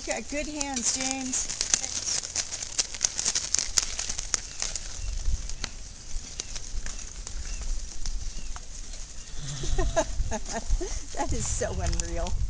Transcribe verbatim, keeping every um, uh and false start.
got good hands, James. That is so unreal.